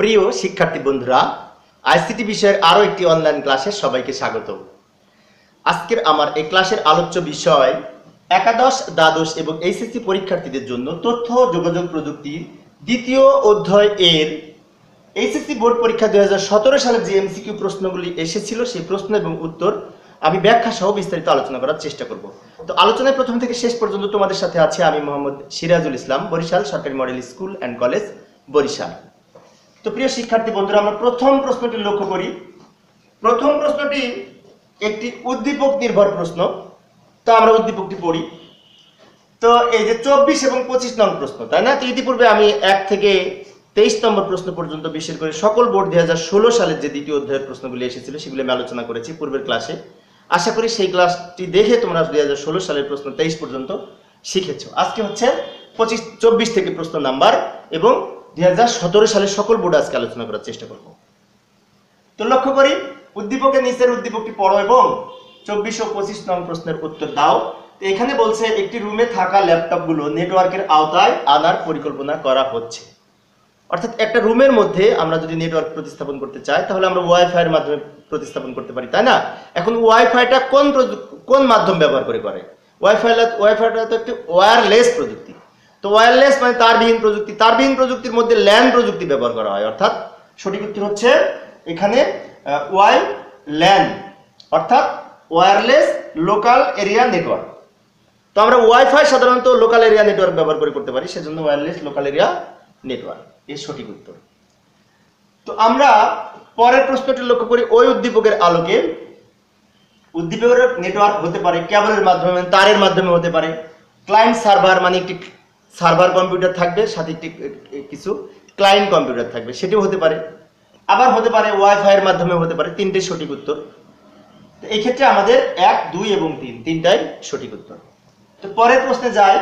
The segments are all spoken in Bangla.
প্রিয় শিক্ষার্থী বন্ধুরা, আইসিটি বিষয়ের আরো একটি অনলাইন ক্লাসে সবাইকে স্বাগত। আজকের আমার এই ক্লাসের আলোচ্য বিষয় একাদশ, দ্বাদশ এবং এইচএসসি পরীক্ষার্থীদের জন্য তথ্য যোগাযোগ প্রযুক্তি দ্বিতীয় অধ্যায় এর এইচএসসি বোর্ড পরীক্ষা 2017 সালে যে এমসিকিউ প্রশ্নগুলি এসেছিল সেই প্রশ্ন এবং উত্তর আমি ব্যাখ্যা সহ বিস্তারিত আলোচনা করার চেষ্টা করব। তো আলোচনায় প্রথম থেকে শেষ পর্যন্ত তোমাদের সাথে আছে আমি মোহাম্মদ সিরাজুল ইসলাম, বরিশাল সরকারি model school and college, Barishal. তো প্রিয় শিক্ষার্থী বন্ধুরা, আমরা প্রথম প্রশ্নটি লক্ষ্য করি। প্রথম প্রশ্নটি একটি উদ্দীপক নির্ভর প্রশ্ন। তো আমরা উদ্দীপকটি পড়ি। তো এই যে 24 এবং 25 নং প্রশ্ন, তাই না? তো ইতিপূর্বে আমি 1 থেকে 23 নম্বর প্রশ্ন পর্যন্ত বিশেষ করে সকল বোর্ড 2016 সালের যে দ্বিতীয় অধ্যায়ের প্রশ্নগুলি এসেছিল সেগুলি আমি আলোচনা করেছি পূর্বের ক্লাসে। আশা করি সেই ক্লাসটি দেখে তোমরা 2016 সালের প্রশ্ন 23 পর্যন্ত শিখেছো। আজকে হচ্ছে 24 থেকে প্রশ্ন নাম্বার এবং 2017 সালের সকল বোর্ড আজকে আলোচনা করার চেষ্টা করব। তো লক্ষ্য করি, উদ্দীপকের নিচের উদ্দীপকটি পড়ো এবং 24 ও 25 নং প্রশ্নের উত্তর দাও। তো এখানে বলছে একটি রুমে থাকা ল্যাপটপগুলো নেটওয়ার্কের আওতায় আনার পরিকল্পনা করা হচ্ছে। অর্থাৎ একটা রুমের মধ্যে আমরা যদি নেটওয়ার্ক প্রতিস্থাপন করতে চাই তাহলে আমরা ওয়াইফাই এর মাধ্যমে প্রতিস্থাপন করতে পারি, তাই না? এখন ওয়াইফাইটা কোন মাধ্যম ব্যবহার করে? ওয়াইফাইটা তো একটি ওয়্যারলেস প্রযুক্তি। তো ওয়্যারলেস মানে তারবিহীন প্রযুক্তি। তারবিহীন প্রযুক্তির মধ্যে ল্যান প্রযুক্তি ব্যবহার করা হয়। অর্থাৎ সঠিক উত্তর হচ্ছে এখানে ল্যান, অর্থাৎ ওয়্যারলেস লোকাল এরিয়া নেটওয়ার্ক। তো আমরা ওয়াইফাই সাধারণত লোকাল এরিয়া নেটওয়ার্ক ব্যবহার করতে পারি, সেজন্য ওয়্যারলেস লোকাল এরিয়া নেটওয়ার্ক এর সঠিক উত্তর। তো আমরা পরের প্রশ্নটি লক্ষ্য করি। ওই উদ্দীপকের আলোকে উদ্দীপকের নেটওয়ার্ক হতে পারে কেবলের মাধ্যমে, তারের মাধ্যমে হতে পারে, ক্লায়েন্ট সার্ভার মানে একটি সার্ভার কম্পিউটার থাকবে, সাথে একটি কিছু ক্লায়েন্ট কম্পিউটার থাকবে, সেটিও হতে পারে। আবার হতে পারে ওয়াইফাই এর মাধ্যমে হতে পারে। তিনটে সঠিক উত্তর। তো এই ক্ষেত্রে আমাদের 1, 2 এবং 3 তিনটাই সঠিক উত্তর। তো পরের প্রশ্নে যাই।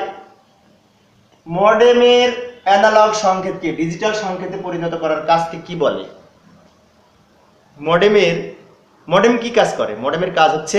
মডেমের অ্যানালগ সংকেতকে ডিজিটাল সংকেতে পরিণত করার কাজকে কি বলে? মডেম কি কাজ করে? মডেমের কাজ হচ্ছে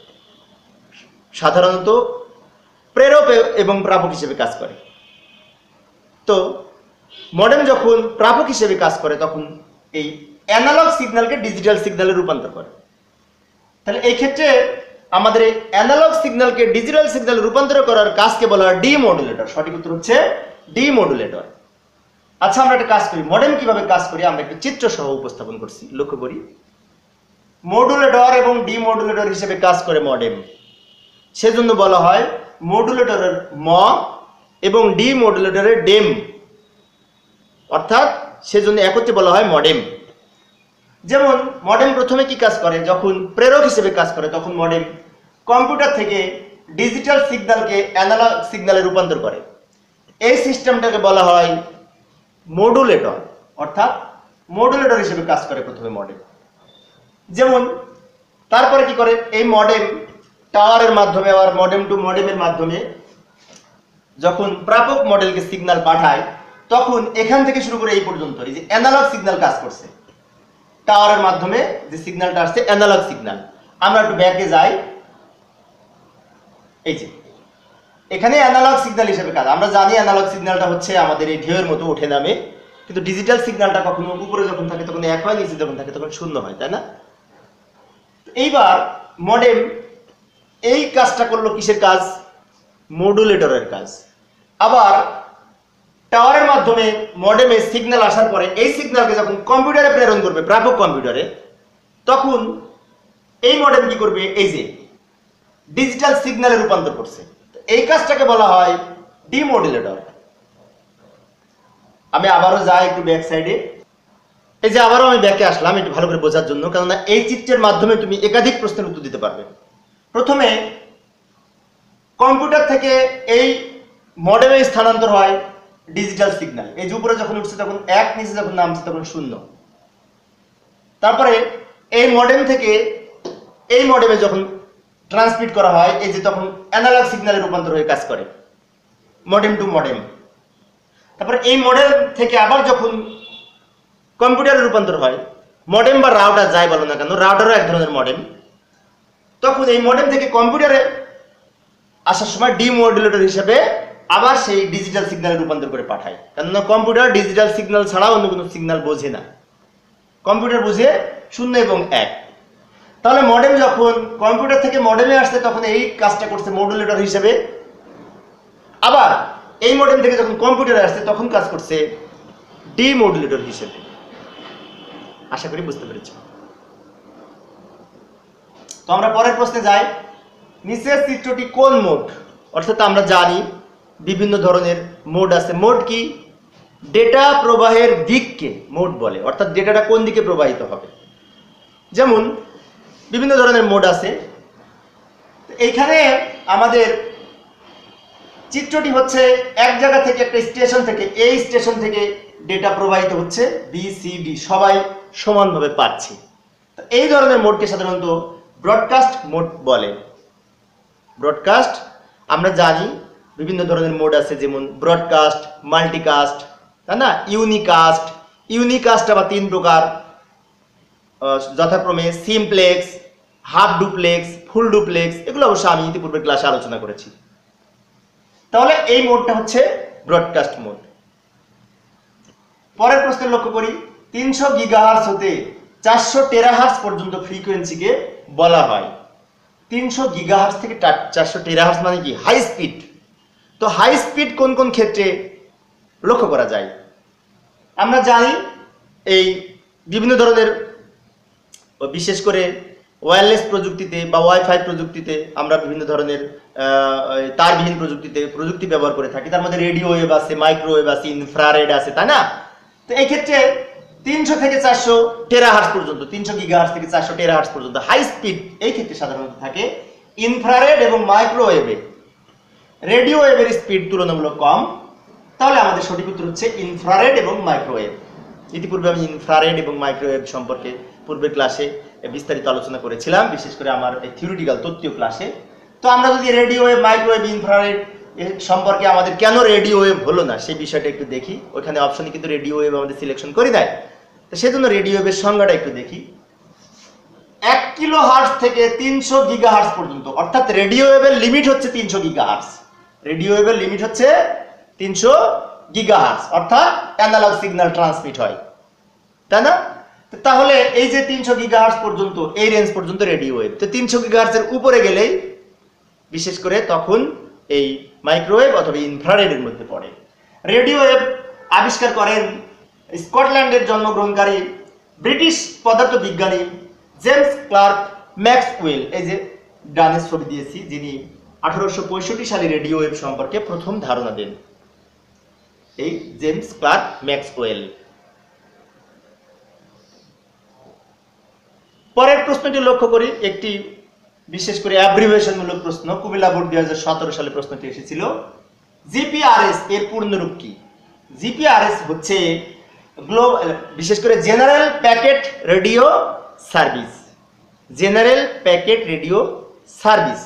সাধারণত প্রেরক এবং প্রাপক হিসেবে কাজ করে। তো মডেম যখন প্রাপক হিসেবে কাজ করে তখন এই অ্যানালগ সিগন্যালকে ডিজিটাল সিগন্যালে রূপান্তর করে। তাহলে এই ক্ষেত্রে আমাদের এই অ্যানালগ সিগন্যালকে ডিজিটাল সিগন্যালে রূপান্তর করার কাজকে বলা হয় ডিমডুলেটর। সঠিক উত্তর হচ্ছে ডিমডুলেটর। আচ্ছা, আমরা একটা কাজ করি, মডেম কিভাবে কাজ করি আমরা একটা চিত্র সহ উপস্থাপন করছি, লক্ষ্য করি। মডুলেটর এবং ডিমডুলেটর হিসেবে কাজ করে মডেম, সেজন্য বলা হয় মডুলেটরের ম এবং ডিমডুলেটরের ডেম, অর্থাৎ সেজন্য একত্রে বলা হয় মডেম। যেমন মডেম প্রথমে কি কাজ করে? যখন প্রেরক হিসেবে কাজ করে তখন মডেম কম্পিউটার থেকে ডিজিটাল সিগন্যালকে অ্যানালগ সিগন্যালে রূপান্তর করে। এই সিস্টেমটাকে বলা হয় মডুলেটর, অর্থাৎ মডুলেটর হিসেবে কাজ করে প্রথমে মডেম। যেমন তারপরে কি করে? এই মডেম টাওয়ারের মাধ্যমে আবার মডেম টু মডেমের মাধ্যমে যখন প্রাপক মডেলকে সিগন্যাল পাঠায় তখন এখান থেকে শুরু করে এই পর্যন্ত এই যে অ্যানালগ সিগন্যাল কাজ করছে। টাওয়ারের মাধ্যমে যে সিগন্যালটা আসছে অ্যানালগ সিগন্যাল। আমরা একটু ব্যাকে যাই। এই যে এখানে অ্যানালগ সিগন্যাল হিসেবে কাজ। আমরা জানি অ্যানালগ সিগন্যালটা হচ্ছে আমাদের এই ঢেউয়ের মতো ওঠে নামে, কিন্তু ডিজিটাল সিগন্যালটা কখনো উপরে যখন থাকে তখন 1 হয়, নিচে যখন থাকে তখন 0 হয়, তাই না? এইবার মডেম এই কাজটা করলো কিসের কাজ? মডুলেটরের কাজ। আবার টাওয়ারের মাধ্যমে মডেমে সিগন্যাল আসার পরে এই সিগন্যালকে যখন কম্পিউটারে প্রেরণ করবে, প্রাপক কম্পিউটারে, তখন এই মডেম কি করবে? এই যে ডিজিটাল সিগন্যালে রূপান্তর করছে। এই কাজটাকে বলা হয় ডিমডুলেটর। আমি আবারও যাই একটু ব্যাক সাইডে। এই যে আবারও আমি ব্যাকে আসলাম একটু ভালো করে বোঝার জন্য, কেননা এই চিত্রের মাধ্যমে তুমি একাধিক প্রশ্নের উত্তর দিতে পারবে। প্রথমে কম্পিউটার থেকে এই মডেমে স্থানান্তর হয় ডিজিটাল সিগন্যাল। এই যে উপরে যখন উঠছে তখন 1, নিচে যখন নামছে তখন 0। তারপরে এই মডেম থেকে এই মডেমে যখন ট্রান্সমিট করা হয় এই যে তখন অ্যানালগ সিগন্যালে রূপান্তর হয়ে কাজ করে, মডেম টু মডেম। তারপরে এই মডেম থেকে আবার যখন কম্পিউটারে রূপান্তর হয়, মডেম বা রাউটার যাই বলো না কেন, রাউটারও এক ধরনের মডেম, তখন এই মডেম থেকে কম্পিউটারে আসার সময় ডিমডুলেটর হিসেবে আবার সেই ডিজিটাল সিগন্যালে রূপান্তর করে পাঠায়। কেননা কম্পিউটার ডিজিটাল সিগন্যাল ছাড়া অন্য কোনো সিগন্যাল বোঝে না, কম্পিউটার বুঝে 0 এবং 1। তাহলে মডেম যখন কম্পিউটার থেকে মডেমে আসছে তখন এই কাজটা করছে মডুলেটর হিসেবে, আবার এই মডেম থেকে যখন কম্পিউটারে আসছে তখন কাজ করছে ডিমডুলেটর হিসেবে। আশা করি বুঝতে পেরেছি। তো আমরা পরের প্রশ্নে যাই। নিচের চিত্রটি কোন মোড? অর্থাৎ আমরা জানি বিভিন্ন ধরনের মোড আছে। মোড কি? ডেটা প্রবাহের দিককে মোড বলে, অর্থাৎ ডেটাটা কোন দিকে প্রবাহিত হবে। যেমন বিভিন্ন ধরনের মোড আছে। এইখানে আমাদের চিত্রটি হচ্ছে এক জায়গা থেকে, একটা স্টেশন থেকে, এই স্টেশন থেকে ডেটা প্রবাহিত হচ্ছে BCD, সবাই সমানভাবে পাচ্ছে। এই ধরনের মোডকে সাধারণত ব্রডকাস্ট মোড বলে। ব্রডকাস্ট আমরা জানি বিভিন্ন ধরনের মোড আছে, যেমন ব্রডকাস্ট, মাল্টিকাস্ট, তাই না, ইউনিকাস্ট। ইউনিকাস্ট আবার 3 প্রকার, যথাক্রমে simplex, half duplex, full duplex. এগুলো অবশ্য আমি ইতিপূর্বে ক্লাসে আলোচনা করেছি। তাহলে এই মোডটা হচ্ছে ব্রডকাস্ট মোড। পরের প্রশ্নে লক্ষ্য করি। 300 গিগাহার্টজ হতে 400 টেরাহার্টজ পর্যন্ত ফ্রিকোয়েন্সিকে বলা হয়। 300 গিগাহার্টজ থেকে 400 টেরাহার্টজ মানে কি? High speed. তো হাই স্পিড কোন কোন ক্ষেত্রে লক্ষ্য করা যায়? আমরা জানি এই বিভিন্ন ধরনের, বিশেষ করে ওয়্যারলেস প্রযুক্তিতে বা ওয়াইফাই প্রযুক্তিতে আমরা বিভিন্ন ধরনের তারবিহীন প্রযুক্তি ব্যবহার করে থাকি। তার মধ্যে রেডিও ওয়েভ আছে, মাইক্রোওয়েভ আছে, ইনফ্রারেড আছে, তাই না? তো এই ক্ষেত্রে 300 থেকে 400 টেরাহার্টজ পর্যন্ত, 300 গিগাহার্টজ থেকে 400 টেরাহার্টজ পর্যন্ত হাই স্পিড এই ক্ষেত্রে সাধারণত থাকে ইনফ্রারেড এবং মাইক্রোওয়েভে। রেডিও ওয়েভের স্পিড তুলনামূলক কম। তাহলে আমাদের সঠিক উত্তর হচ্ছে ইনফ্রারেড এবং মাইক্রোওয়েভ। ইতিপূর্বে আমি ইনফ্রারেড এবং মাইক্রোওয়েভ সম্পর্কে পূর্বের ক্লাসে বিস্তারিত আলোচনা করেছিলাম, বিশেষ করে আমার এই থিওরিটিক্যাল তত্ত্বীয় ক্লাসে। তো আমরা যদি রেডিও ওয়েভ, মাইক্রোওয়েভ, ইনফ্রারেড সম্পর্কে আমাদের কেন রেডিও ওয়েভ হলো না সেই বিষয়টা একটু দেখি। ওইখানে অপশনে কিন্তু রেডিও ওয়েভ আমাদের সিলেকশন করে দেয়। তো সেজন্য রেডিও ওয়েভের সংজ্ঞাটা একটু দেখি। 1 কিলোহার্টজ থেকে 300 গিগাহার্টজ পর্যন্ত, অর্থাৎ রেডিও ওয়েভের লিমিট হচ্ছে 300 গিগাহার্টজ। রেডিও ওয়েভের লিমিট হচ্ছে 300 গিগাহার্টজ, অর্থাৎ অ্যানালগ সিগন্যাল ট্রান্সমিট হয়, তাই না? তাহলে এই যে 300 গিগাহার্টজ পর্যন্ত, এই রেঞ্জ পর্যন্ত রেডিও ওয়েভ। তো 300 গিগাহার্টজের উপরে গেলেই বিশেষ করে তখন এই মাইক্রোওয়েভ অথবা ইনফ্রারেডের মধ্যে পড়ে। রেডিও ওয়েভ আবিষ্কার করেন স্কটল্যান্ডের জন্মগ্রহণকারী ব্রিটিশ পদার্থবিজ্ঞানী জেমস ক্লার্ক ম্যাক্সওয়েল। এই যে ডানের ছবি দিয়েছি, যিনি 1865 সালে রেডিও ওয়েভ সম্পর্কে প্রথম ধারণা দেন, এই জেমস ক্লার্ক ম্যাক্সওয়েল। পরের প্রশ্নটি লক্ষ্য করি, একটি বিশেষ করে অ্যাব্রিভিয়েশনমূলক প্রশ্ন। কুমিল্লা বোর্ড 2017 সালে প্রশ্নটি এসেছিল। জিপিআরএস এর পূর্ণরূপ কি? জিপিআরএস হচ্ছে বিশেষ করে general packet radio service. General packet radio service.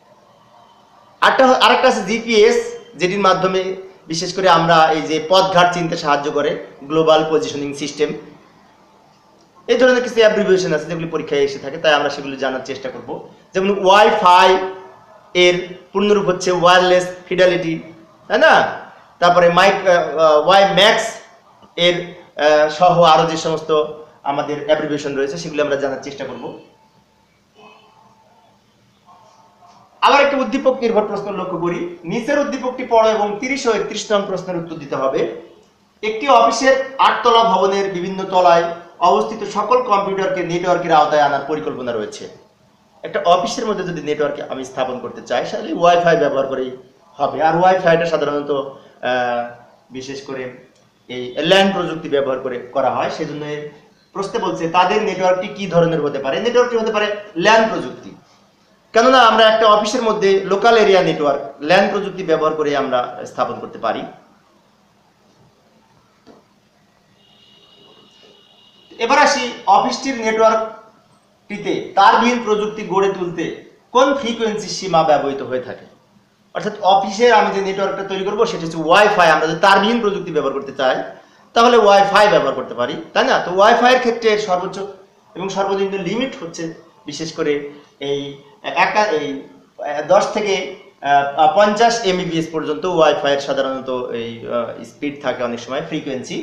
আরেকটা আছে জিপিএস, যেটির মাধ্যমে বিশেষ করে আমরা এই যে পথঘাট চিনতে সাহায্য করে, গ্লোবাল পজিশনিং সিস্টেম। এই ধরনের কিছু অ্যাব্রিভিয়েশন আছে যেগুলি পরীক্ষায় এসে থাকে, তাই আমরা সেগুলি জানার চেষ্টা করব। যেমন ওয়াইফাই এর পূর্ণরূপ হচ্ছে ওয়্যারলেস ফিডেলিটি, তাই না? তারপরে ওয়াই ম্যাক্স এর সহ আরো যে সমস্ত আমাদের অ্যাব্রিভিয়েশন রয়েছে সেগুলি আমরা জানার চেষ্টা করব। আবার একটি উদ্দীপক নির্ভর প্রশ্ন লক্ষ্য করি। নিচের উদ্দীপকটি পড়ো এবং 30 ও 31 নং প্রশ্নের উত্তর দিতে হবে। একটি অফিসের 8 তলা ভবনের বিভিন্ন তলায় অবস্থিত সকল কম্পিউটারকে নেটওয়ার্কের আওতায় আনার পরিকল্পনা রয়েছে। একটা অফিসের মধ্যে যদি নেটওয়ার্ক আমি স্থাপন করতে চাই, তাহলে ওয়াইফাই ব্যবহার করেই হবে। আর ওয়াইফাইটা সাধারণত বিশেষ করে এই ল্যান প্রযুক্তি ব্যবহার করে করা হয়। সেজন্য প্রশ্নে বলছে তাদের নেটওয়ার্কটি কি ধরনের হতে পারে? নেটওয়ার্কটি হতে পারে ল্যান প্রযুক্তি। কেননা আমরা একটা অফিসের মধ্যে লোকাল এরিয়া নেটওয়ার্ক ল্যান প্রযুক্তি ব্যবহার করে আমরা স্থাপন করতে পারি। এবার আসি অফিসটির নেটওয়ার্কটিতে তারবিহীন প্রযুক্তি গড়ে তুলতে কোন ফ্রিকোয়েন্সি সীমা ব্যবহৃত হয়ে থাকে। অর্থাৎ অফিসের আমি যে নেটওয়ার্কটা তৈরি করবো সেটা হচ্ছে ওয়াইফাই। আমরা যদি তারবিহীন প্রযুক্তি ব্যবহার করতে চাই তাহলে ওয়াইফাই ব্যবহার করতে পারি, তাই না? তো ওয়াইফাই এর ক্ষেত্রে সর্বোচ্চ এবং সর্বনিম্ন লিমিট হচ্ছে বিশেষ করে এই 10 থেকে 50 Mbps পর্যন্ত ওয়াইফাই এর সাধারণত এই স্পিড থাকে অনেক সময় ফ্রিকোয়েন্সি।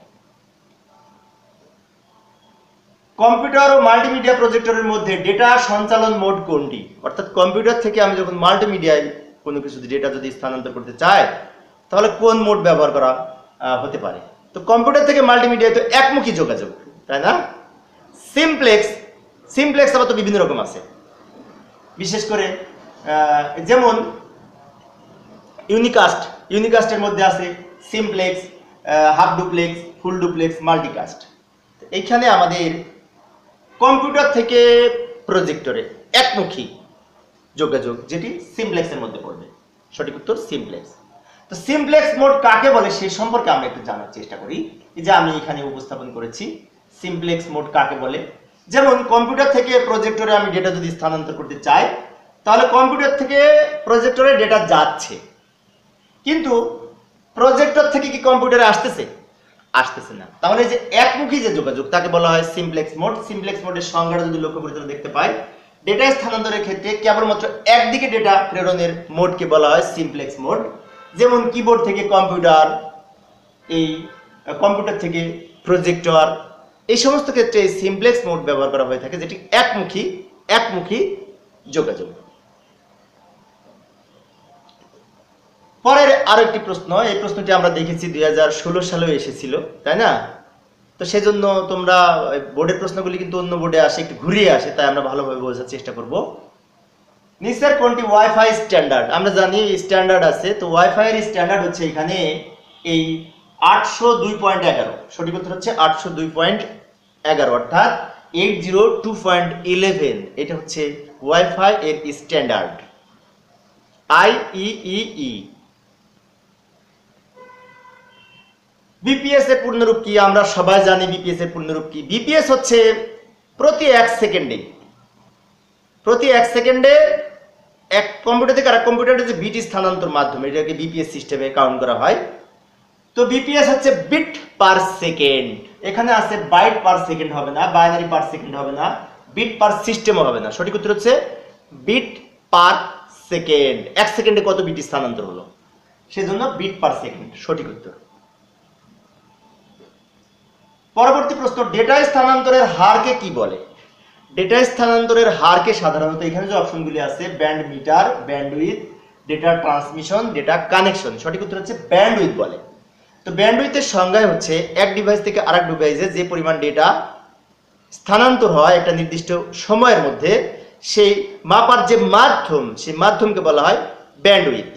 কম্পিউটার ও মাল্টিমিডিয়া প্রজেক্টরের মধ্যে ডেটা সঞ্চালন মোড কোনটি? অর্থাৎ কম্পিউটার থেকে আমি যখন মাল্টিমিডিয়ায় কোনো কিছু ডেটা যদি স্থানান্তর করতে চাই তাহলে কোন মোড ব্যবহার করা হতে পারে? তো কম্পিউটার থেকে মাল্টিমিডিয়ায় তো একমুখী যোগাযোগ, তাই না? সিমপ্লেক্স আবার তো বিভিন্ন রকম আছে, বিশেষ করে যেমন ইউনিকাস্টের মধ্যে আছে simplex, half duplex, full duplex, multicast. এইখানে আমাদের কম্পিউটার থেকে প্রজেক্টরে একমুখী যোগাযোগ যেটি সিমপ্লেক্সের মধ্যে পড়বে, সঠিক উত্তর সিমপ্লেক্স। তো সিমপ্লেক্স মোড কাকে বলে সেই সম্পর্কে আমরা একটু জানার চেষ্টা করি। এই যে আমি এখানে উপস্থাপন করেছি সিমপ্লেক্স মোড কাকে বলে। যেমন কম্পিউটার থেকে প্রজেক্টরে আমি ডেটা যদি স্থানান্তর করতে চাই তাহলে কম্পিউটার থেকে প্রজেক্টরে ডেটা যাচ্ছে, কিন্তু প্রজেক্টর থেকে কি কম্পিউটারে আসতেছে না। তাহলে যে একমুখী যে যোগাযোগ তাকে বলা হয় সিমপ্লেক্স মোড। সিমপ্লেক্স মোডের সংজ্ঞাটা যদি লক্ষ্য করি তাহলে দেখতে পাই ডেটা স্থানান্তরের ক্ষেত্রে কেবলমাত্র একদিকে ডেটা প্রেরণের মোডকে বলা হয় সিমপ্লেক্স মোড। যেমন কিবোর্ড থেকে কম্পিউটার, এই কম্পিউটার থেকে প্রজেক্টর, এই সমস্ত ক্ষেত্রে এই সিমপ্লেক্স মোড ব্যবহার করা হয়ে থাকে, যেটি একমুখী যোগাযোগ। পরের আরো একটি প্রশ্ন, এই প্রশ্নটি আমরা দেখেছি 2016 সালেও এসেছিল, তাই না? তো সেজন্য তোমরা বোর্ডের প্রশ্নগুলি কিন্তু অন্য বোর্ডে আসে, একটু ঘুরিয়ে আসে, তাই আমরা ভালোভাবে বোঝার চেষ্টা করব। নিচের কোনটি ওয়াইফাই স্ট্যান্ডার্ড? আমরা জানি স্ট্যান্ডার্ড আছে, তো ওয়াইফাই এর স্ট্যান্ডার্ড হচ্ছে এখানে এই 802.11, সঠিক উত্তর হচ্ছে 802.11 অর্থাৎ 802.11। এটা হচ্ছে ওয়াইফাই এর স্ট্যান্ডার্ড IEEE। বিপিএস এর পূর্ণরূপ কি? আমরা সবাই জানি বিপিএস এর পূর্ণরূপ কি। বিপিএস হচ্ছে প্রতি 1 সেকেন্ডে এক কম্পিউটার থেকে আরেক কম্পিউটারে যে বিট স্থানান্তর মাধ্যমে এটাকে বিপিএস সিস্টেমে কাউন্ট করা হয়। তো বিপিএস হচ্ছে বিট পার সেকেন্ড। এখানে আছে বাইট পার সেকেন্ড হবে না, বাইনারি পার সেকেন্ড হবে না, বিট পার সিস্টেমও হবে না। সঠিক উত্তর হচ্ছে বিট পার সেকেন্ড। 1 সেকেন্ডে কত বিট স্থানান্তর হলো, সেজন্য বিট পার সেকেন্ড সঠিক উত্তর। পরবর্তী প্রশ্ন, ডেটা স্থানান্তরের হারকে কি বলে? ডেটা স্থানান্তরের হারকে সাধারণত এখানে যে অপশনগুলি আছে band meter, bandwidth, data transmission, data connection, সঠিক উত্তর হচ্ছে ব্যান্ডউইথ বলে। তো ব্যান্ডউইথের সংজ্ঞা হচ্ছে এক ডিভাইস থেকে আরেক ডিভাইসে যে পরিমাণ ডেটা স্থানান্তর হয় একটা নির্দিষ্ট সময়ের মধ্যে, সেই মাপার যে মাধ্যম, সেই মাধ্যমকে বলা হয় ব্যান্ডউইথ।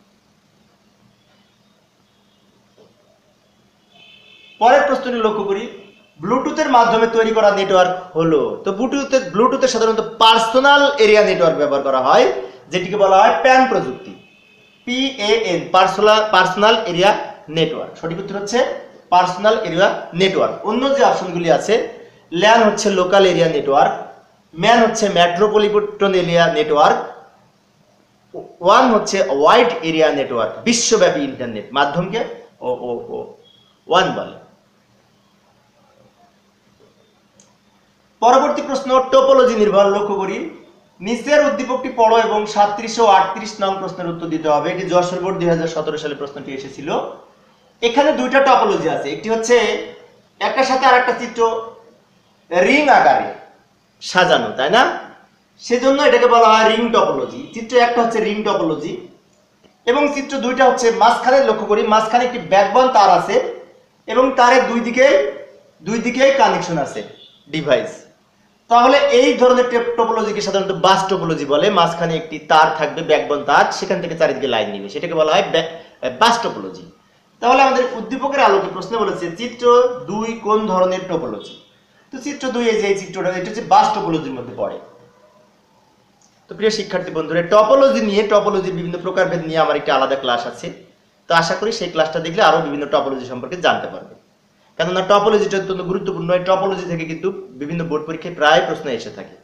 পরের প্রশ্নটি লক্ষ্য করি, ব্লুটুথের মাধ্যমে তৈরি করা নেটওয়ার্ক হলো। তো ব্লুটুথে সাধারণত পার্সোনাল এরিয়া নেটওয়ার্ক ব্যবহার করা হয়, যেটিকে বলা হয় প্যান প্রযুক্তি, PAN, পার্সোনাল এরিয়া নেটওয়ার্ক। সঠিক উত্তর হচ্ছে পার্সোনাল এরিয়া নেটওয়ার্ক। অন্য যে অপশনগুলি আছে, ল্যান হচ্ছে লোকাল এরিয়া নেটওয়ার্ক, ম্যান হচ্ছে মেট্রোপলিটন এরিয়া নেটওয়ার্ক, ওয়ান হচ্ছে ওয়াইড এরিয়া নেটওয়ার্ক, বিশ্বব্যাপী ইন্টারনেট মাধ্যমকে ওয়ান বলে। পরবর্তী প্রশ্ন, টোপোলজি নির্ভর। লক্ষ্য করি, নিচের উদ্দীপকটি পড়ো এবং 37 ও 38 নং প্রশ্নের উত্তর দিতে হবে। এটি যশোর বোর্ড 2017 সালে প্রশ্নটি এসেছিল। এখানে দুইটা টপোলজি আছে, একটি হচ্ছে একটার সাথে আরেকটা চিত্র রিং আকারে সাজানো, তাই না? সেজন্য এটাকে বলা হয় রিং টপোলজি। চিত্র একটা হচ্ছে রিং টপোলজি এবং চিত্র দুইটা হচ্ছে মাঝখানে। লক্ষ্য করি, মাঝখানে একটি ব্যাকবোন তার আছে এবং তারের দুই দিকে কানেকশন আছে ডিভাইস। তাহলে এই ধরনের টপোলজিকে সাধারণত বাস টপোলজি বলে। মাঝখানে একটি তার থাকবে, ব্যাকবোন তার, সেখান থেকে চারিদিকে লাইন নিবে, সেটাকে বলা হয় বাস টপোলজি। তাহলে আমাদের উদ্দীপকের আলোকে প্রশ্ন বলেছে চিত্র 2 কোন ধরনের টপোলজি? তো চিত্র 2 এই যে এই চিত্রটা, এটা হচ্ছে বাস টপোলজির মধ্যে পড়ে। তো প্রিয় শিক্ষার্থী বন্ধুরা, টপোলজির বিভিন্ন প্রকারভেদ নিয়ে আমার একটি আলাদা ক্লাস আছে। তো আশা করি সেই ক্লাসটা দেখলে আরো বিভিন্ন টপোলজি সম্পর্কে জানতে পারবে, কেননা টপোলজিটা অত্যন্ত গুরুত্বপূর্ণ। এই টপোলজি থেকে কিন্তু বিভিন্ন বোর্ড পরীক্ষায় প্রায় প্রশ্ন এসে থাকে।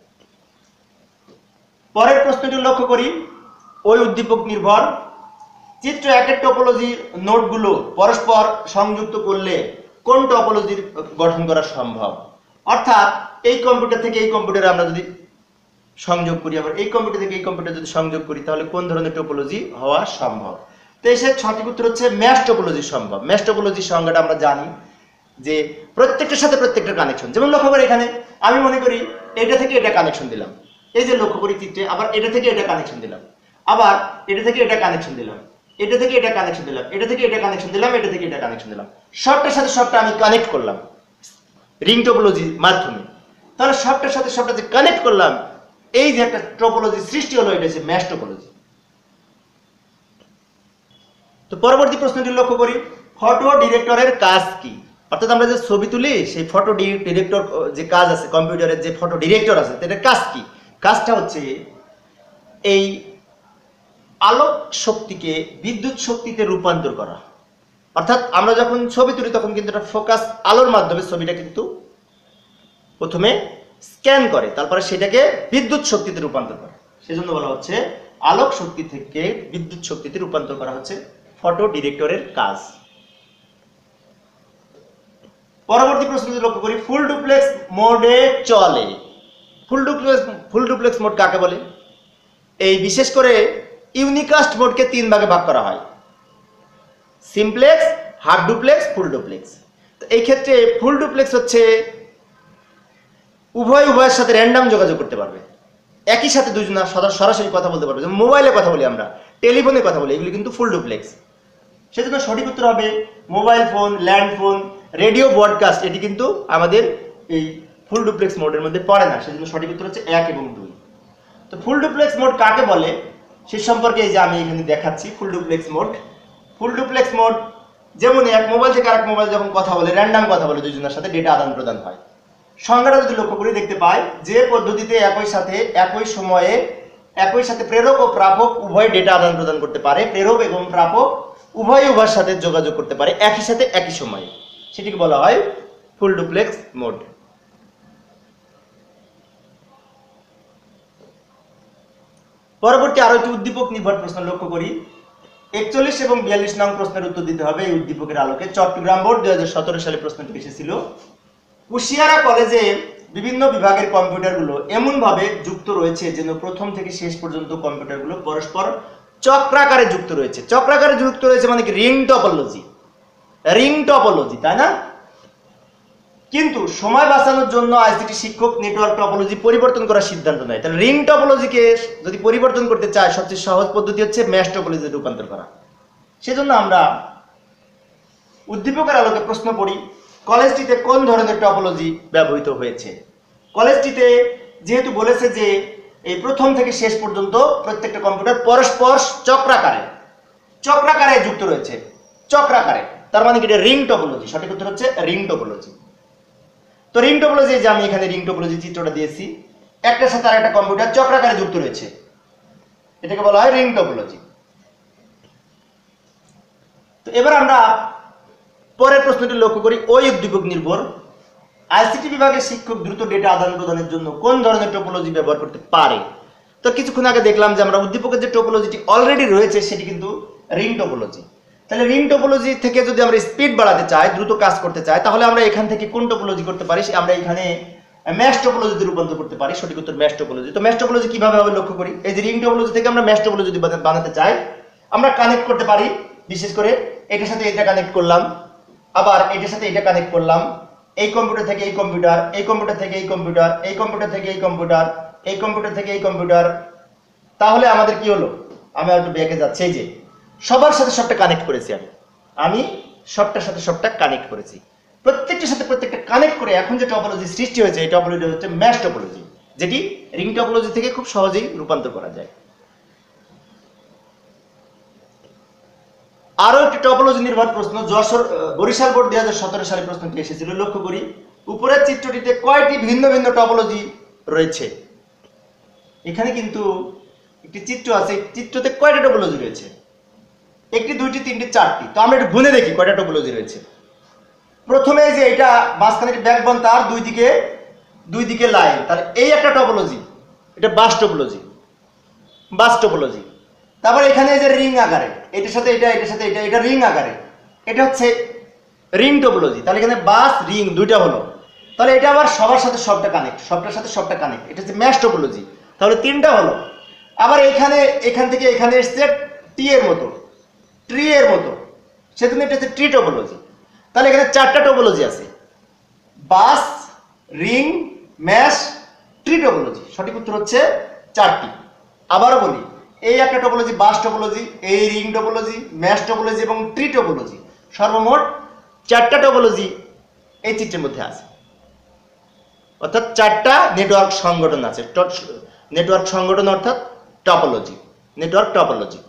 পরের প্রশ্নটি লক্ষ্য করি, ওই উদ্দীপক নির্ভর। চিত্র 1 এর টপোলজির নোডগুলো পরস্পর সংযুক্ত করলে কোন টপোলজির গঠন করা সম্ভব? অর্থাৎ এই কম্পিউটার থেকে এই কম্পিউটারে আমরা যদি সংযোগ করি, আবার এই কম্পিউটার থেকে এই কম্পিউটার যদি সংযোগ করি তাহলে কোন ধরনের টোপোলজি হওয়া সম্ভব? তো এর সঠিক উত্তর হচ্ছে ম্যাশ টোপোলজি সম্ভব। ম্যাশ টোপোলজির সংজ্ঞাটা আমরা জানি যে প্রত্যেকটার সাথে প্রত্যেকটা কানেকশন। যেমন লক্ষ্য করে এখানে আমি মনে করি এটা থেকে এটা কানেকশন দিলাম, এই যে লক্ষ্য করি চিত্রে, আবার এটা থেকে এটা কানেকশন দিলাম, আবার এটা থেকে এটা কানেকশন দিলাম, এটা থেকে এটা কানেকশন দিলাম, এটা থেকে এটা কানেকশন দিলাম, এটা থেকে এটা কানেকশন দিলাম, সবটার সাথে সবটা আমি কানেক্ট করলাম রিং টোপোলজির মাধ্যমে। তাহলে সবটার সাথে সবটা যে কানেক্ট করলাম, এই যে একটা টোপোলজি সৃষ্টি হলো, এটা হচ্ছে ম্যাশ টোপোলজি। তো পরবর্তী প্রশ্নটি লক্ষ্য করি, ফটো ডিরেক্টরের কাজ কি? অর্থাৎ আমরা যে ছবি তুলি সেই ফটো ডিরেক্টর যে কাজ আছে, কম্পিউটারের যে ফটো ডিরেক্টর আছে, এটার কাজ কি? কাজটা হচ্ছে এই আলোক শক্তিকে বিদ্যুৎ শক্তিতে রূপান্তর করা। অর্থাৎ আমরা যখন ছবি তুলি তখন কিন্তু এটা ফোকাস আলোর মাধ্যমে ছবিটা কিন্তু প্রথমে স্ক্যান করে, তারপরে সেটাকে বিদ্যুৎ শক্তিতে রূপান্তর করে। সেজন্য বলা হচ্ছে আলোক শক্তি থেকে বিদ্যুৎ শক্তিতে রূপান্তর করা হচ্ছে ফটো ডিরেক্টরের কাজ। পরবর্তী প্রশ্নটি লক্ষ্য করি, ফুল ডুপ্লেক্স মোডে চলে। ফুল ডুপ্লেক্স মোড কাকে বলে? এই বিশেষ করে ইউনিকাস্ট মোডকে 3 ভাগে ভাগ করা হয়, simplex, half duplex, full duplex. তো এই ক্ষেত্রে ফুল ডুপ্লেক্স হচ্ছে উভয়ের সাথে র্যান্ডম যোগাযোগ করতে পারবে, একই সাথে দুজন সরাসরি কথা বলতে পারবে। যেমন মোবাইলে কথা বলি আমরা, টেলিফোনে কথা বলি, এগুলি কিন্তু ফুল ডুপ্লেক্স। সেজন্য সঠিক উত্তর হবে mobile phone, land phone, radio broadcast, এটি কিন্তু আমাদের এই ফুল ডুপ্লেক্স মোডের মধ্যে পড়ে না। সেজন্য সঠিক উত্তর হচ্ছে 1 এবং 2। তো ফুল ডুপ্লেক্স মোড কাকে বলে সে সম্পর্কে এই যে আমি এখানে দেখাচ্ছি full duplex mode. Full duplex mode যেমন এক মোবাইল থেকে আরেক মোবাইল যখন কথা বলে, র্যান্ডম কথা বলে, দুজনের সাথে ডেটা আদান প্রদান হয়। সংজ্ঞাটা যদি লক্ষ্য করি দেখতে পাই, যে পদ্ধতিতে একই সময়ে একই সাথে প্রেরক ও প্রাপক উভয় ডেটা আদান প্রদান করতে পারে, প্রেরক এবং প্রাপক উভয়ের সাথে যোগাযোগ করতে পারে একই সাথে একই সময়ে, সেটিকে বলা হয় ফুল ডুপ্লেক্স মোড। পরবর্তী আরো একটি উদ্দীপক নির্ভর প্রশ্ন লক্ষ্য করি, 41 এবং 42 নং প্রশ্নের উত্তর দিতে হবে এই উদ্দীপকের আলোকে। চট্টগ্রাম বোর্ড 2017 সালে প্রশ্নটি এসেছিল। কুশিয়ারা কলেজে বিভিন্ন বিভাগের কম্পিউটারগুলো এমনভাবে যুক্ত রয়েছে যেন প্রথম থেকে শেষ পর্যন্ত কম্পিউটারগুলো পরস্পর চক্রাকারে যুক্ত রয়েছে। চক্রাকারে যুক্ত রয়েছে মানে কি? রিং টপোলজি, তাই না? কিন্তু সময় বাঁচানোর জন্য আইসিটি শিক্ষক নেটওয়ার্ক টপোলজি পরিবর্তন করার সিদ্ধান্ত নেয়। তাহলে রিং টপোলজিকে যদি পরিবর্তন করতে চায়, সবচেয়ে সহজ পদ্ধতি হচ্ছে ম্যাশ টপোলজিতে রূপান্তর করা। সেজন্য আমরা উদ্দীপকের আলোকে প্রশ্ন পড়ি, কলেজটিতে কোন ধরনের টপোলজি ব্যবহৃত হয়েছে? কলেজটিতে যেহেতু বলেছে যে এই প্রথম থেকে শেষ পর্যন্ত প্রত্যেকটা কম্পিউটার পরস্পর চক্রাকারে যুক্ত রয়েছে, চক্রাকারে, তার মানে কি এটা রিং টপোলজি। সঠিক উত্তর হচ্ছে রিং টপোলজি। তো রিং টপোলজি, যে আমি এখানে রিং টপোলজি চিত্রটা দিয়েছি, একটার সাথে আরেকটা কম্পিউটার চক্রাকারে যুক্ত রয়েছে, এটাকে বলা হয় রিং টপোলজি। তো এবার আমরা পরের প্রশ্নটি লক্ষ্য করি, ওই উদ্দীপক নির্ভর আইসিটি বিভাগের শিক্ষক দ্রুত ডেটা আদান প্রদানের জন্য কোন ধরনের টপোলজি ব্যবহার করতে পারে? তো কিছুক্ষণ আগে দেখলাম যে আমরা উদ্দীপকের যে টপোলজিটি অলরেডি রয়েছে সেটি কিন্তু রিং টপোলজি। তাহলে রিং টপোলজি থেকে যদি আমরা স্পিড বাড়াতে চাই, দ্রুত কাজ করতে চাই, তাহলে আমরা এখান থেকে কোন টপোলজি করতে পারি? আমরা এখানে ম্যাশ টপোলজিতে রূপান্তর করতে পারি। সঠিক উত্তর ম্যাশ টপোলজি। তো ম্যাশ টপোলজি কিভাবে হবে লক্ষ্য করি, এই যে রিং টপোলজি থেকে আমরা ম্যাশ টপোলজি যদি বানাতে চাই, আমরা কানেক্ট করতে পারি। বিশেষ করে এটার সাথে এটা কানেক্ট করলাম, আবার এটার সাথে এটা কানেক্ট করলাম, এই কম্পিউটার থেকে এই কম্পিউটার, এই কম্পিউটার থেকে এই কম্পিউটার, এই কম্পিউটার থেকে এই কম্পিউটার, এই কম্পিউটার থেকে এই কম্পিউটার। তাহলে আমাদের কি হলো? আমি একটু ব্যাকে যাচ্ছি, এই যে সবার সাথে সবটা কানেক্ট করেছি, আমি সবটার সাথে সবটা কানেক্ট করেছি, প্রত্যেকটার সাথে প্রত্যেকটা কানেক্ট করে এখন যে টপোলজি সৃষ্টি হয়েছে, এই টপোলজি হচ্ছে ম্যাশ টপোলজি, যেটি রিং টপোলজি থেকে খুব সহজেই রূপান্তর করা যায়। আরো একটি টপোলজি নির্ভর প্রশ্ন, বরিশাল বোর্ড 2017 সালে প্রশ্নটি এসেছিল। লক্ষ্য করি, উপরের চিত্রটিতে কয়টি ভিন্ন ভিন্ন টপোলজি রয়েছে? এখানে কিন্তু একটি চিত্র আছে, চিত্রতে কয়টা টপোলজি রয়েছে? 1টি, 2টি, 3টি, 4টি। তো আমরা একটু গুনে দেখি কয়টা টপোলজি রয়েছে। প্রথমে যে এটা মাঝখানে ব্যাকবোন, তার দুই দিকে লাইন, তাহলে এই একটা টপোলজি, এটা বাস টপোলজি। তারপর এখানে যে রিং আকারে, এটার সাথে এটা, এটার সাথে এটা, এটা রিং আকারে, এটা হচ্ছে রিং টপোলজি। তাহলে এখানে বাস রিং দুইটা হলো। তাহলে এটা আবার সবার সাথে সবটা কানেক্ট, সবটার সাথে সবটা কানেক্ট, এটা হচ্ছে ম্যাশ টপোলজি। তাহলে 3টা হলো। আবার এখান থেকে এখানে এসছে টি এর মতো, ট্রি এর মতো, সেজন্য এটা হচ্ছে ট্রি টোপোলজি। তাহলে এখানে 4টা টোপোলজি আছে, bus, ring, mesh, tree topology. সঠিক উত্তর হচ্ছে 4টি। আবারও বলি, এই একটা টোপোলজি বাস টোপোলজি, এই রিং টোপোলজি, ম্যাশ টোপোলজি এবং ট্রি টোপোলজি, সর্বমোট 4টা টোপোলজি এই চিত্রের মধ্যে আছে। অর্থাৎ 4টা নেটওয়ার্ক সংগঠন আছে। নেটওয়ার্ক সংগঠন অর্থাৎ টপোলজি, নেটওয়ার্ক টপোলজি।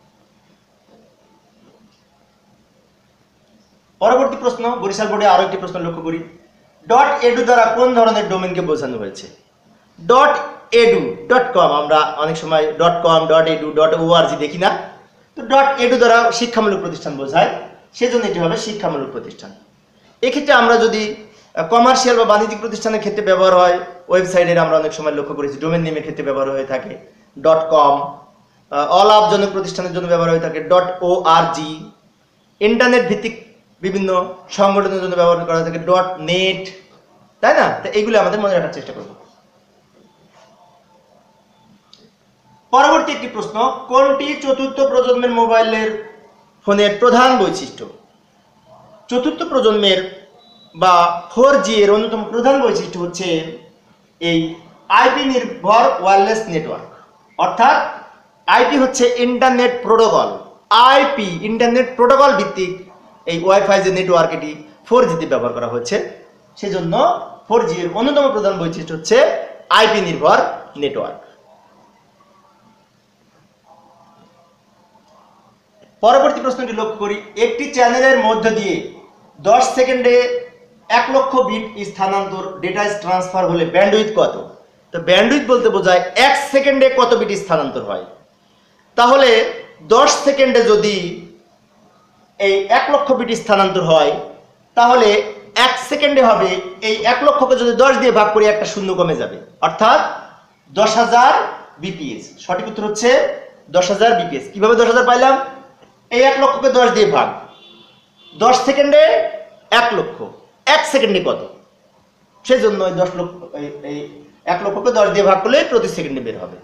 পরবর্তী প্রশ্ন, বরিশাল বোর্ডে আরো একটি প্রশ্ন লক্ষ্য করি। .edu দ্বারা কোন ধরনের ডোমেনকে বোঝানো হয়েছে? .edu.com, আমরা অনেক সময় .com, .edu, .org দেখি না? তো .edu দ্বারা শিক্ষামূলক প্রতিষ্ঠান বোঝায়, সেজন্য এটি হবে শিক্ষামূলক প্রতিষ্ঠান। এক্ষেত্রে আমরা যদি কমার্শিয়াল বা বাণিজ্যিক প্রতিষ্ঠানের ক্ষেত্রে ব্যবহার হয়, ওয়েবসাইটের আমরা অনেক সময় লক্ষ্য করেছি ডোমেন নেমের ক্ষেত্রে ব্যবহার হয়ে থাকে .com, অলাভজনক প্রতিষ্ঠানের জন্য ব্যবহার হয়ে থাকে .org, ইন্টারনেট ভিত্তিক বিভিন্ন সংগঠনের জন্য ব্যবহার করা থাকে .net, তাই না? তো এইগুলো আমাদের মনে রাখার চেষ্টা করব। পরবর্তী একটি প্রশ্ন, কোনটি চতুর্থ প্রজন্মের মোবাইলের ফোনের প্রধান বৈশিষ্ট্য? চতুর্থ প্রজন্মের বা 4G এর অন্যতম প্রধান বৈশিষ্ট্য হচ্ছে এই আইপি নির্ভর ওয়্যারলেস নেটওয়ার্ক। অর্থাৎ আইপি হচ্ছে internet protocol, IP internet protocol ভিত্তিক এই ওয়াইফাই যে নেটওয়ার্ক, এটি 4G তে ব্যবহার করা হচ্ছে। সেজন্য 4G এর অন্যতম প্রধান বৈশিষ্ট্য হচ্ছে আইপি নির্ভর নেটওয়ার্ক। পরবর্তী প্রশ্নটি লক্ষ্য করি, একটি চ্যানেলের মধ্য দিয়ে 10 সেকেন্ডে 1 লক্ষ বিট স্থানান্তর ডেটা ট্রান্সফার হলে ব্যান্ডউইথ কত? তো ব্যান্ডউইথ বলতে বোঝায় 1 সেকেন্ডে কত বিট স্থানান্তর হয়। তাহলে 10 সেকেন্ডে যদি এই 1 লক্ষ বিট স্থানান্তর হয়, তাহলে 1 সেকেন্ডে হবে, এই 1 লক্ষকে যদি 10 দিয়ে ভাগ করি একটা শূন্য কমে যাবে, অর্থাৎ 10,000 বিপিএস। সঠিক উত্তর হচ্ছে 10,000 বিপিএস। কিভাবে 10,000 পাইলাম? এই 1 লক্ষকে 10 দিয়ে ভাগ, 10 সেকেন্ডে 1 লক্ষ, 1 সেকেন্ডে কত? সেজন্য এই 10 লক্ষ, এই 1 লক্ষকে 10 দিয়ে ভাগ করলে প্রতি সেকেন্ডে বের হবে।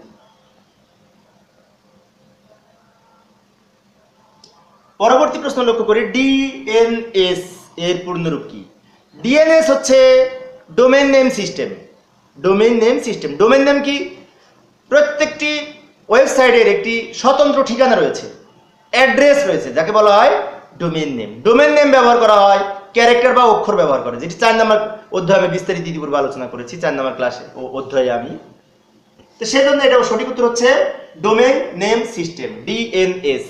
পরবর্তী প্রশ্ন লক্ষ্য করি, ডিএনএস এর পূর্ণরূপ কি? ডিএনএস হচ্ছে domain name system. Domain name system, domain name কি? প্রত্যেকটি ওয়েবসাইটের একটি স্বতন্ত্র ঠিকানা রয়েছে, অ্যাড্রেস রয়েছে, যাকে বলা হয় ডোমেইন নেম। ডোমেইন নেম ব্যবহার করা হয় ক্যারেক্টার বা অক্ষর ব্যবহার করে, যেটি 4 নম্বর অধ্যায়ে আমি বিস্তারিত ইতিপূর্বে আলোচনা করেছি, 4 নম্বর ক্লাসে ও অধ্যায়ে আমি। তো সেজন্য এটা সঠিক উত্তর হচ্ছে ডোমেইন নেম সিস্টেম, ডিএনএস।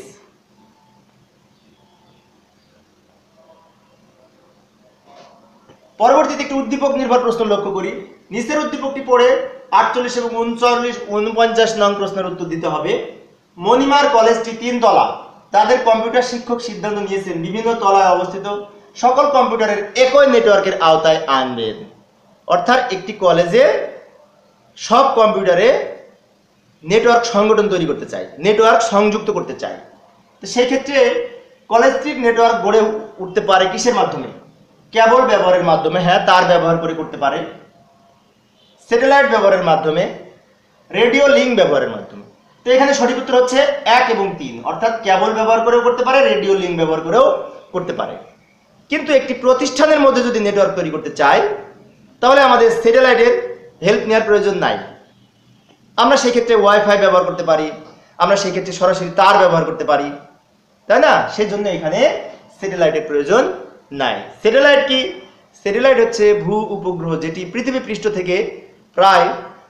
পরবর্তীতে একটি উদ্দীপক নির্ভর প্রশ্ন লক্ষ্য করি। নিচের উদ্দীপকটি পড়ে 48 এবং 49 নং প্রশ্নের উত্তর দিতে হবে। মণিমার কলেজটি 3 তলা, তাদের কম্পিউটার শিক্ষক সিদ্ধান্ত নিয়েছেন বিভিন্ন তলায় অবস্থিত সকল কম্পিউটারের একই নেটওয়ার্কের আওতায় আনবেন। অর্থাৎ একটি কলেজে সব কম্পিউটারে নেটওয়ার্ক সংগঠন তৈরি করতে চাই, নেটওয়ার্ক সংযুক্ত করতে চাই। তো সেই ক্ষেত্রে কলেজটির নেটওয়ার্ক গড়ে উঠতে পারে কিসের মাধ্যমে? কেবল ব্যবহারের মাধ্যমে, হ্যাঁ, তার ব্যবহার করে করতে পারে, স্যাটেলাইট ব্যবহারের মাধ্যমে, রেডিও লিঙ্ক ব্যবহারের মাধ্যমে। তো এখানে সঠিক উত্তর হচ্ছে 1 এবং 3, অর্থাৎ কেবল ব্যবহার করেও করতে পারে, রেডিও লিঙ্ক ব্যবহার করেও করতে পারে। কিন্তু একটি প্রতিষ্ঠানের মধ্যে যদি নেটওয়ার্ক তৈরি করতে চাই, তাহলে আমাদের স্যাটেলাইটের হেল্প নেওয়ার প্রয়োজন নাই। আমরা সেই ক্ষেত্রে ওয়াইফাই ব্যবহার করতে পারি, আমরা সেই ক্ষেত্রে সরাসরি তার ব্যবহার করতে পারি, তাই না? সেই জন্য এখানে স্যাটেলাইটের প্রয়োজন নাই। স্যাটেলাইট কি? স্যাটেলাইট হচ্ছে ভূ উপগ্রহ, যেটি পৃথিবী পৃষ্ঠ থেকে প্রায়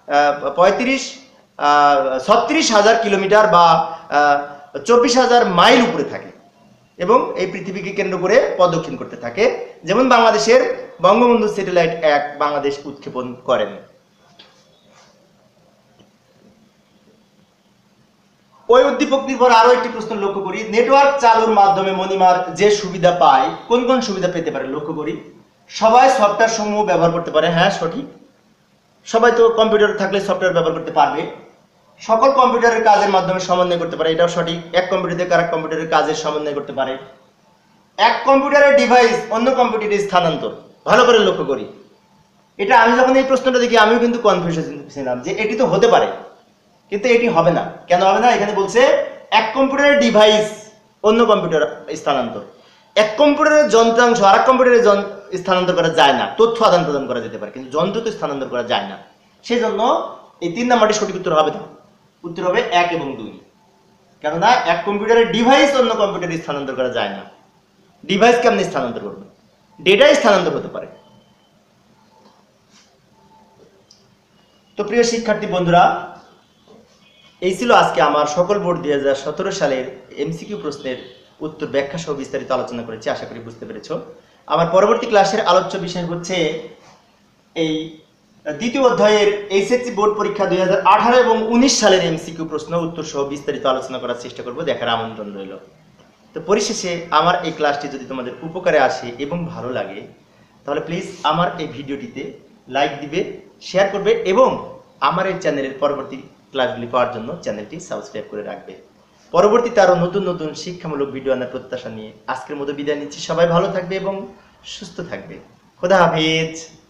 36,000 কিলোমিটার বা 24,000 মাইল উপরে থাকে এবং এই পৃথিবীকে কেন্দ্র করে প্রদক্ষিণ করতে থাকে। যেমন বাংলাদেশের বঙ্গবন্ধু স্যাটেলাইট 1 বাংলাদেশ উৎক্ষেপণ করেন। ওই উদ্দীপক নির্ভর আরো একটি প্রশ্ন লক্ষ্য করি। নেটওয়ার্ক চালুর মাধ্যমে মণিমার যে সুবিধা পায়, কোন কোন সুবিধা পেতে পারে লক্ষ্য করি। সবাই সফটওয়্যার সমূহ ব্যবহার করতে পারে, হ্যাঁ সঠিক। সবাই তো কম্পিউটার থাকলে সফটওয়্যার ব্যবহার করতে পারবে। সকল কম্পিউটারের কাজের মাধ্যমে সমন্বয় করতে পারে, এটাও সঠিক। এক কম্পিউটার থেকে আরেক কম্পিউটারের কাজের সমন্বয় করতে পারে। এক কম্পিউটারের ডিভাইস অন্য কম্পিউটারে স্থানান্তর, ভালো করে লক্ষ্য করি। এটা আমি যখন এই প্রশ্নটা দেখি আমিও কিন্তু কনফিউশন ছিলাম যে এটি তো হতে পারে, কিন্তু এটি হবে না। কেন হবে না? এখানে বলছে এক কম্পিউটারের ডিভাইস অন্য কম্পিউটার স্থানান্তর, এক কম্পিউটারের যন্ত্রাংশ আরেক কম্পিউটারে স্থানান্তর করা যায় না। তথ্য আদান প্রদান করা যেতে পারে, কিন্তু যন্ত্র তো স্থানান্তর করা যায় না। সেই জন্য এই 3 নাম্বারটি সঠিক উত্তর হবে না। উত্তর হবে 1 এবং 2। কেননা এক কম্পিউটারের ডিভাইস অন্য কম্পিউটারে স্থানান্তর করা যায় না। ডিভাইস কেমনে স্থানান্তর করবে? ডেটা স্থানান্তর হতে পারে। তো প্রিয় শিক্ষার্থী বন্ধুরা, এই ছিল আজকে আমার সকল বোর্ড 2017 সালের এমসিকিউ প্রশ্নের উত্তর ব্যাখ্যা সহ বিস্তারিত আলোচনা করেছি। আশা করি বুঝতে পেরেছো। আমার পরবর্তী ক্লাসের আলোচ্য বিষয় হচ্ছে এই দ্বিতীয় অধ্যায়ের এইচএসসি বোর্ড পরীক্ষা 2018 এবং 19 সালের এমসিকিউ প্রশ্ন উত্তর সহ বিস্তারিত আলোচনা করার চেষ্টা করব। দেখার আমন্ত্রণ রইল। তো পরিশেষে আমার এই ক্লাসটি যদি তোমাদের উপকারে আসে এবং ভালো লাগে, তাহলে প্লিজ আমার এই ভিডিওটিতে লাইক দিবে, শেয়ার করবে এবং আমার এই চ্যানেলের পরবর্তী ক্লাসগুলি পাওয়ার জন্য চ্যানেলটি সাবস্ক্রাইব করে রাখবে। পরবর্তীতে আরো নতুন নতুন শিক্ষামূলক ভিডিও আনার প্রত্যাশা নিয়ে আজকের মতো বিদায় নিচ্ছি। সবাই ভালো থাকবে এবং সুস্থ থাকবে। খোদা হাফেজ।